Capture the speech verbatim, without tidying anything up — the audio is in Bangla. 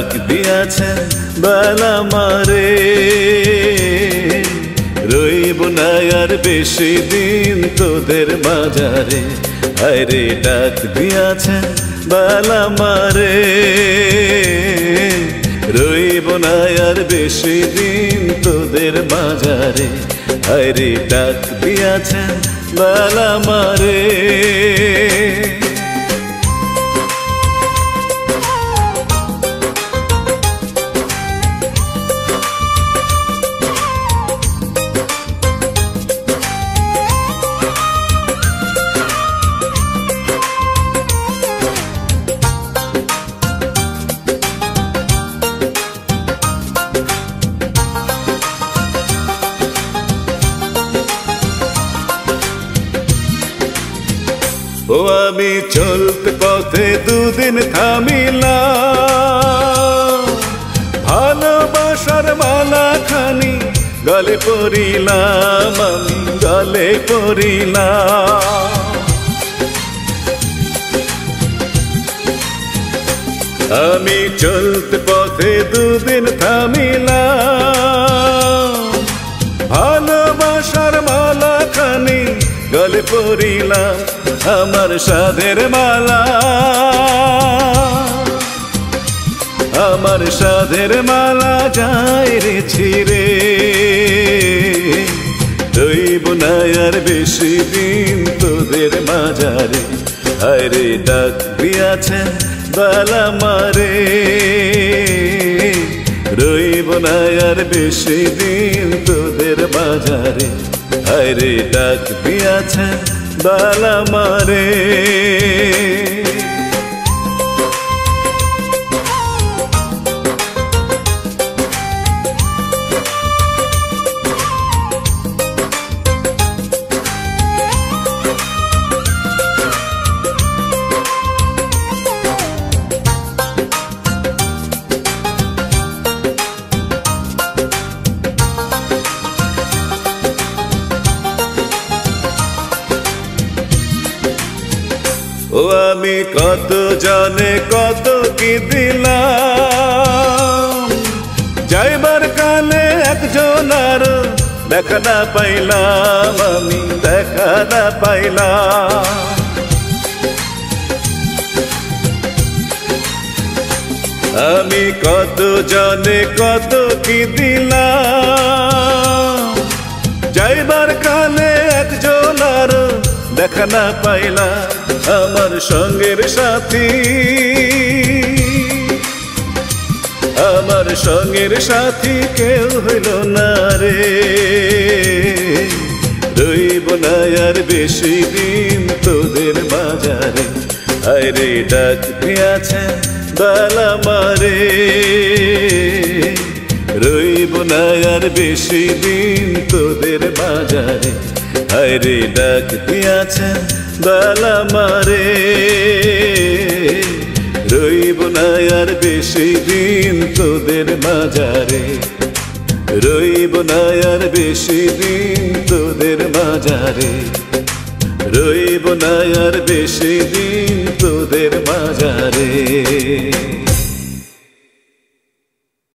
ডাক দিয়াছেন বেলা মারে, রইব না আর বেশি দিন তোদের মাঝারে। হায়রে ডাক দিয়াছেন বেলা মারে, রইব না আর বেশি দিন তোদের মাঝারে। হায়রে ডাক দিয়াছেন বেলা মারে। ও আমি চলতে পথে দুদিন থামিলাম, ভালোবাসার মালা খানি গলে পরিলাম, আমি গলে পরিলাম। আমি চলতে পথে দুদিন থামিলাম, ভালোবাসার মালা খানি গলে পরিলাম। আমার সাধের মালা, আমার সাধের মালা যায় রে ছিঁড়ে, রইব না আর বেশি দিন তোদের মাঝারে। হায়রে ডাক দিয়াছেন বেলা মারে, রইব না আর বেশি দিন তোদের মাঝারে। হায়রে ডাক দিয়াছেন বেলা মারে। ও আমি কত জানে কত কি দিলাম, যাইবার কালে একজন আর দেখা না পাইলাম, আমি দেখা না পাইলাম। আমি কত জানে কত কি দিলাম, যাইবার কালে একজন আর দেখা না পাইলাম। আমার সঙ্গের সাথী, আমার সঙ্গের সাথী কেউ হইল না রে, রইব না আর বেশি দিন তোদের বাজারে। হায়রে ডাক দিয়াছেন বেলা মারে, রইব না আর বেশি দিন তোদের বাজারে। হায়রে ডাক দিয়াছেন বেলা মারে, রইব না আর বেশি দিন তোদের মাঝারে। রইব না আর বেশি দিন তোদের মাঝারে, রইব না আর বেশি দিন তোদের মাঝারে।